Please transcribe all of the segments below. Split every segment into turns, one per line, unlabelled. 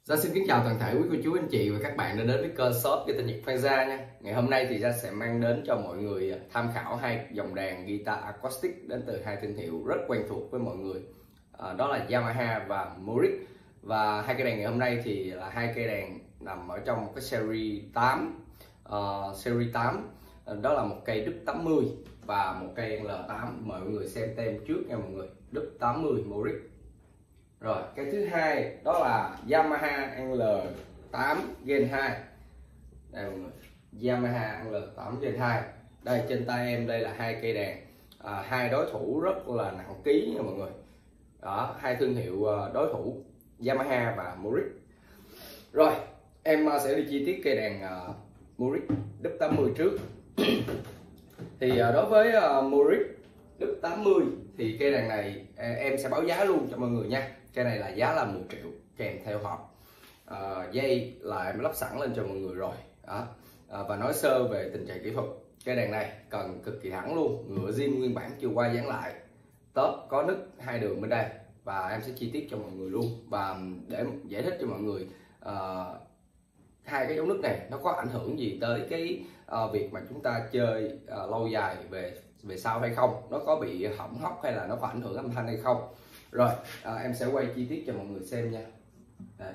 Xin kính chào toàn thể quý cô chú anh chị và các bạn đã đến với kênh shop guitar Nhật Phan Gia nha. Ngày hôm nay thì Gia sẽ mang đến cho mọi người tham khảo hai dòng đàn guitar acoustic đến từ hai thương hiệu rất quen thuộc với mọi người. Đó là Yamaha và Morik. Và hai cây đàn ngày hôm nay thì là hai cây đàn nằm ở trong cái series 8. Series 8 đó là một cây Đúc 80 và một cây L8. Mời mọi người xem tem trước nha mọi người. Đúc 80 Morik. Rồi, cái thứ hai đó là Yamaha L8 Gen 2. Đây mọi người, Yamaha L8 Gen 2. Đây trên tay em đây là hai cây đàn, hai đối thủ rất là nặng ký nha mọi người. Đó, hai thương hiệu đối thủ Yamaha và Morik. Rồi, em sẽ đi chi tiết cây đàn Morik Đúc 80 trước. Thì đối với Morik Đúc 80 thì cây đàn này em sẽ báo giá luôn cho mọi người nha. Cây này là giá là 10 triệu kèm theo hộp. Dây là em lắp sẵn lên cho mọi người rồi đó. Và nói sơ về tình trạng kỹ thuật, cây đàn này cần cực kỳ thẳng luôn, ngựa zin nguyên bản chưa qua dán lại, tớp có nứt hai đường bên đây, và em sẽ chi tiết cho mọi người luôn. Và để giải thích cho mọi người hai cái dấu nứt này nó có ảnh hưởng gì tới cái việc mà chúng ta chơi lâu dài về sau hay không, nó có bị hỏng hóc hay là nó có ảnh hưởng âm thanh hay không. Rồi em sẽ quay chi tiết cho mọi người xem nha. Đây.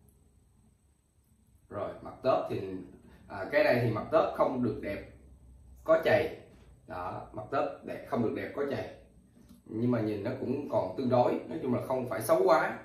Rồi mặt tớp thì cái này thì mặt tớp không được đẹp có chày đó, mặt tớp đẹp không được đẹp có chày, nhưng mà nhìn nó cũng còn tương đối, nói chung là không phải xấu quá.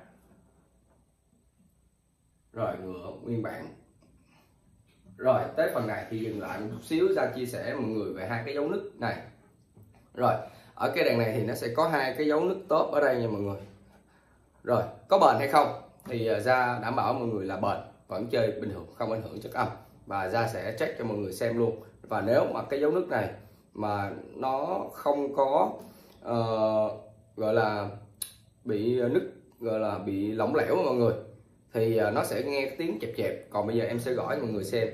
Rồi ngựa nguyên bản. Rồi tới phần này thì dừng lại một chút xíu, ra chia sẻ mọi người về hai cái dấu nứt này. Rồi ở cái đàn này thì nó sẽ có hai cái dấu nứt tớp ở đây nha mọi người. Rồi có bền hay không thì Gia đảm bảo mọi người là bền, vẫn chơi bình thường, không ảnh hưởng chất âm, và Gia sẽ check cho mọi người xem luôn. Và nếu mà cái dấu nứt này mà nó không có gọi là bị nứt, gọi là bị lỏng lẻo mọi người, thì nó sẽ nghe tiếng chẹp chẹp. Còn bây giờ em sẽ gõ cho mọi người xem,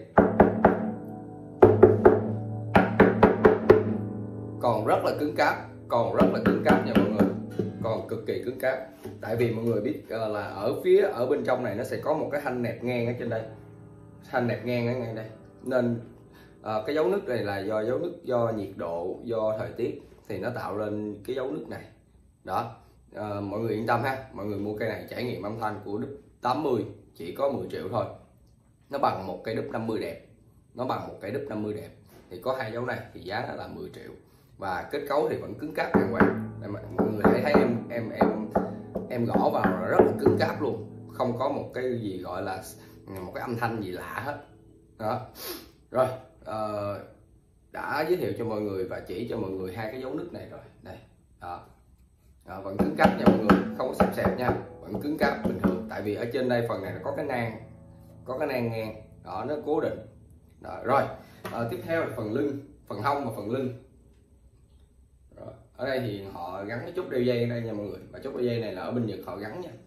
còn rất là cứng cáp, còn rất là cứng cáp nha mọi người, còn cực kỳ cứng cáp. Tại vì mọi người biết là ở bên trong này nó sẽ có một cái thanh nẹp ngang ở trên đây, thanh nẹp ngang ở ngay đây, nên cái dấu nứt này là do dấu nứt do nhiệt độ, do thời tiết thì nó tạo lên cái dấu nứt này đó. Mọi người yên tâm ha, mọi người mua cây này trải nghiệm âm thanh của Đúc 80 chỉ có 10 triệu thôi. Nó bằng một cây Đúc 50 đẹp, nó bằng một cây Đúc 50 đẹp, thì có hai dấu này thì giá là 10 triệu, và kết cấu thì vẫn cứng cáp đàng hoàng. Mọi người hãy thấy em gõ vào là rất là cứng cáp luôn, không có một cái gì gọi là một cái âm thanh gì lạ hết đó. Rồi đã giới thiệu cho mọi người và chỉ cho mọi người hai cái dấu nứt này rồi đây đó. Vẫn cứng cáp nha mọi người, không có sập sẹp nha, vẫn cứng cáp bình thường. Tại vì ở trên đây phần này nó có cái nang ngang đó, nó cố định đó. Rồi tiếp theo là phần lưng, phần hông và phần lưng. Rồi, ở đây thì họ gắn cái chốt đeo dây ở đây nha mọi người, và chốt đeo dây này là ở bên Nhật họ gắn nha.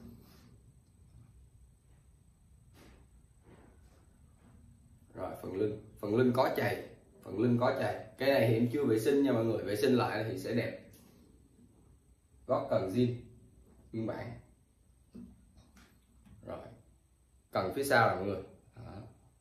Rồi phần lưng có chày, phần lưng có chày. Cái này thì em chưa vệ sinh nha mọi người, vệ sinh lại thì sẽ đẹp. Gót cần zin nguyên bản. Rồi cần phía sau là mọi người đó.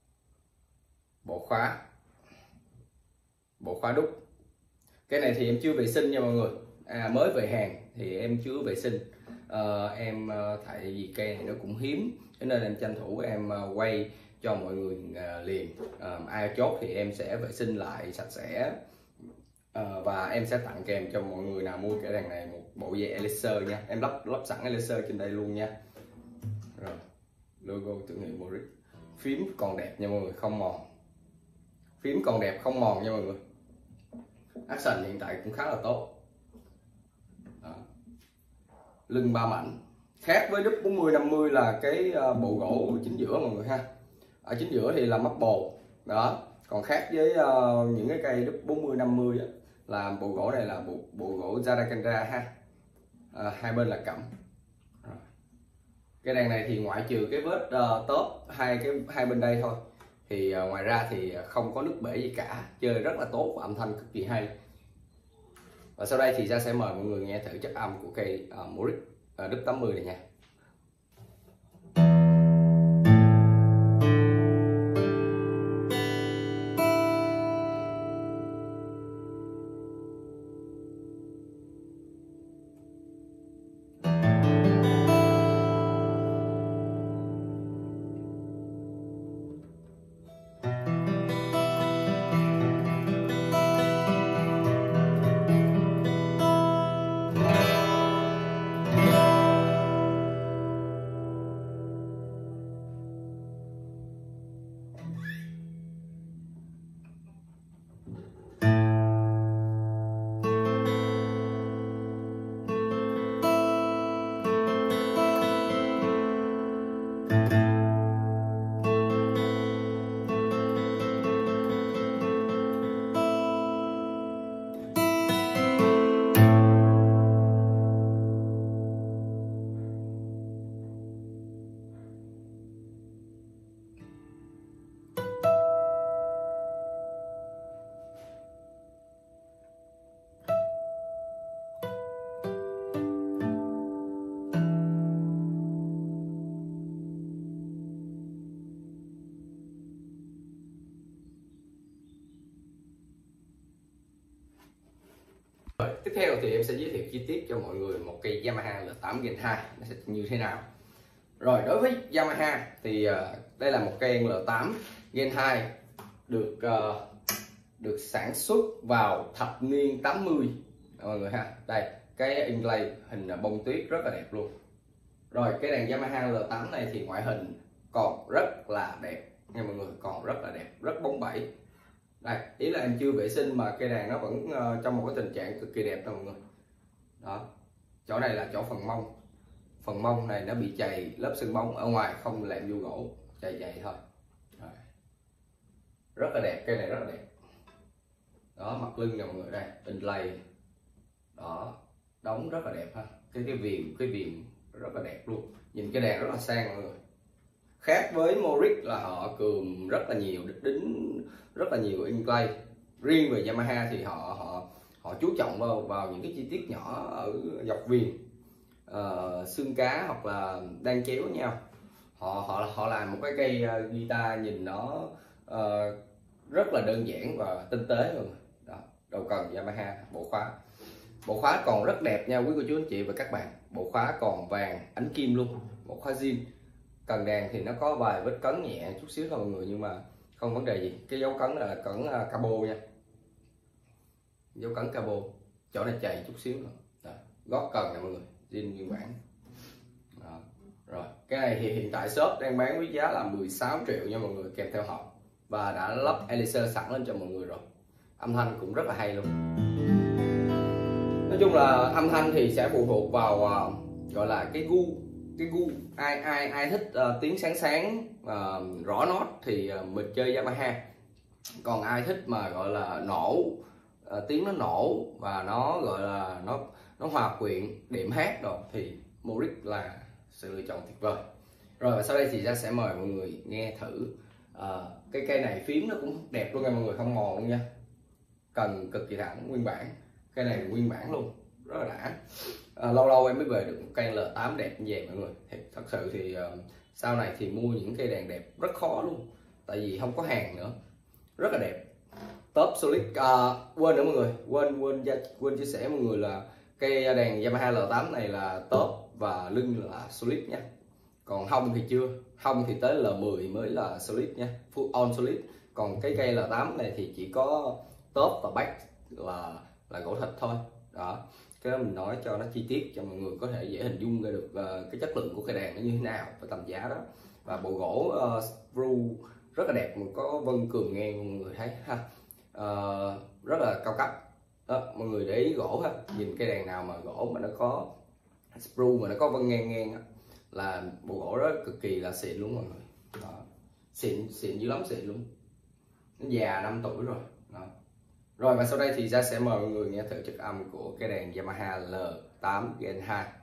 Bộ khóa đúc. Cái này thì em chưa vệ sinh nha mọi người, mới về hàng thì em chưa vệ sinh. Tại vì cây này nó cũng hiếm, cho nên em tranh thủ em quay cho mọi người liền. Ai chốt thì em sẽ vệ sinh lại sạch sẽ, và em sẽ tặng kèm cho mọi người nào mua cái đàn này một bộ dây Elixir nha. Em lắp sẵn Elixir trên đây luôn nha. Rồi logo thương hiệu Morik. Phím còn đẹp nha mọi người, không mòn. Phím còn đẹp không mòn nha mọi người. Action hiện tại cũng khá là tốt đó. Lưng 3 mảnh, khác với Đúc 40-50 là cái bộ gỗ chính giữa mọi người ha. Ở chính giữa thì là maple đó, còn khác với những cái cây Đúc 40-50 là bộ gỗ này là bộ gỗ Jarakandra ha. Hai bên là cẩm. Cái đàn này thì ngoại trừ cái vết tớp hai bên đây thôi, thì ngoài ra thì không có nứt bể gì cả, chơi rất là tốt và âm thanh cực kỳ hay. Và sau đây thì Gia sẽ mời mọi người nghe thử chất âm của cây Morik Đúc 80 này nha. theo thì em sẽ giới thiệu chi tiết cho mọi người một cây Yamaha L8 Gen 2 nó sẽ như thế nào. Rồi đối với Yamaha thì đây là một cây L8 Gen 2 được sản xuất vào thập niên 80 mọi người ha. Đây cái inlay hình bông tuyết rất là đẹp luôn. Rồi cái đàn Yamaha L8 này thì ngoại hình còn rất là đẹp nha mọi người, còn rất là đẹp, rất bóng bẩy. Đây ý là em chưa vệ sinh mà cây đàn nó vẫn trong một cái tình trạng cực kỳ đẹp đó mọi người. Đó, chỗ này là chỗ phần mông này nó bị chày lớp sừng bông ở ngoài, không làm vô gỗ, chày thôi. Rồi. Rất là đẹp, cây này rất là đẹp. Đó, mặt lưng nè mọi người, đây inlay đó, đóng rất là đẹp ha. Cái viền rất là đẹp luôn, nhìn cái đàn rất là sang mọi người. Khác với Morix là họ cườm rất là nhiều, đính rất là nhiều inlay. Riêng về Yamaha thì họ chú trọng vào những cái chi tiết nhỏ ở dọc viền, xương cá hoặc là đan chéo với nhau. Họ làm một cái cây guitar nhìn nó rất là đơn giản và tinh tế luôn. Đó, đầu cần Yamaha, bộ khóa còn rất đẹp nha quý cô chú anh chị và các bạn. Bộ khóa còn vàng ánh kim luôn, bộ khóa zin. Cần đàn thì nó có vài vết cấn nhẹ chút xíu thôi mọi người, nhưng mà không vấn đề gì. Cái dấu cấn là cấn cabo nha, dấu cấn cabo, chỗ này chày chút xíu thôi. Đó, gót cần nè mọi người, zin nguyên bản. Đó. Rồi cái này thì hiện tại shop đang bán với giá là 16 triệu nha mọi người, kèm theo hộp và đã lắp Elixir sẵn lên cho mọi người rồi. Âm thanh cũng rất là hay luôn. Nói chung là âm thanh thì sẽ phụ thuộc vào gọi là cái gu ai thích tiếng sáng rõ nốt thì mình chơi Yamaha, còn ai thích mà gọi là nổ, tiếng nó nổ và nó gọi là nó hòa quyện đệm hát rồi thì Morix là sự lựa chọn tuyệt vời. Rồi và sau đây thì ra sẽ mời mọi người nghe thử cái cây này. Phím nó cũng đẹp luôn nha mọi người, không mòn luôn nha, cần cực kỳ thẳng, nguyên bản. Cây này nguyên bản luôn, rất là đã. Lâu lâu em mới về được một cây L8 đẹp như vậy mọi người. Thật sự thì sau này thì mua những cây đàn đẹp rất khó luôn, tại vì không có hàng nữa. Rất là đẹp, top solid. Quên nữa mọi người, quên chia sẻ mọi người là cây đàn Yamaha L8 này là top và lưng là solid nha. Còn hông thì chưa, hông thì tới L10 mới là solid nha, full on solid. Còn cái cây L8 này thì chỉ có top và back là gỗ thịt thôi. Đó, cái đó mình nói cho nó chi tiết cho mọi người có thể dễ hình dung ra được cái chất lượng của cây đàn nó như thế nào và tầm giá đó. Và bộ gỗ sprue rất là đẹp, có vân cường ngang mọi người thấy ha. Rất là cao cấp đó, mọi người để ý gỗ ha, nhìn cây đàn nào mà gỗ mà nó có sprue mà nó có vân ngang đó, là bộ gỗ đó cực kỳ là xịn luôn mọi người. Đó. Xịn dữ lắm, xịn luôn, nó già 5 tuổi rồi. Đó. Rồi và sau đây thì ra sẽ mời mọi người nghe thử chất âm của cái đàn Yamaha L8 Gen 2.